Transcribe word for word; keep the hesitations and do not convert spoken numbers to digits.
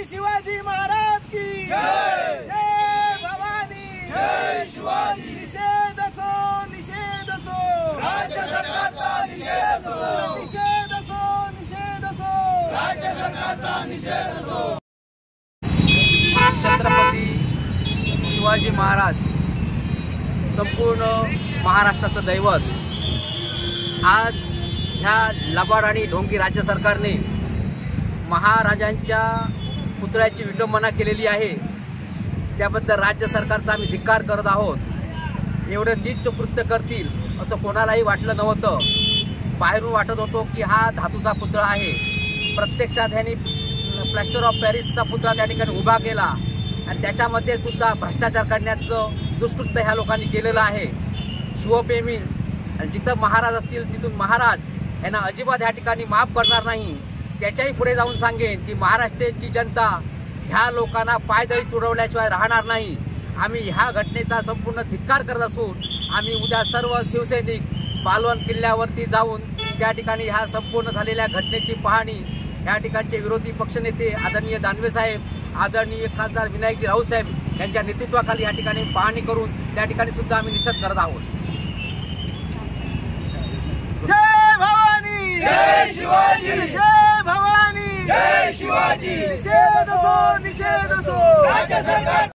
शिवाजी महाराज की जय, जय भवानी, जय शिवाजी। निषेध असो, निषेध असो, राज्य सरकारचा निषेध असो, निषेध असो, निषेध असो, राज्य सरकारचा निषेध असो। छत्रपती शिवाजी महाराज संपूर्ण महाराष्ट्राचं दैवत। आज ह्या लबाड आणि ढोंगी राज्य सरकारने महाराजांच्या पुतळ्याची विटंबना केलेली आहे। त्याबद्दल राज्य सरकारचा आम्ही धिक्कार करत आहोत। एवढं नीच कृत्य करतील असं कोणालाही वाटलं नव्हतं। बाहेरून वाटत होतो की हा धातूचा पुतळा आहे, प्रत्यक्षात ह्यांनी प्लॅस्टर ऑफ पॅरिसचा पुतळा त्या ठिकाणी उभा केला आणि त्याच्यामध्ये सुद्धा भ्रष्टाचार करण्याचं दुष्कृत्य ह्या लोकांनी केलेलं आहे। शिवप्रेमी आणि जिथं महाराज असतील तिथून महाराज यांना अजिबात ह्या ठिकाणी माफ करणार नाही। त्याच्याही पुढे जाऊन सांगेन की महाराष्ट्राची जनता ह्या लोकांना पायदळी तुडवल्याशिवाय राहणार नाही। आम्ही ह्या घटनेचा संपूर्ण धिक्कार करत असून आम्ही उद्या सर्व शिवसैनिक पालवन किल्ल्यावरती जाऊन त्या ठिकाणी ह्या संपूर्ण झालेल्या घटनेची पाहणी ह्या ठिकाणचे विरोधी पक्षनेते आदरणीय दानवे साहेब, आदरणीय खासदार विनायकजी राऊत साहेब यांच्या नेतृत्वाखाली या ठिकाणी पाहणी करून त्या ठिकाणी सुद्धा आम्ही निषेध करत आहोत। जय भवानी, जय शिवाजी, जय भवानी, जय शिवाजी। निषेध असो, निषेध असो, राज्य सरकार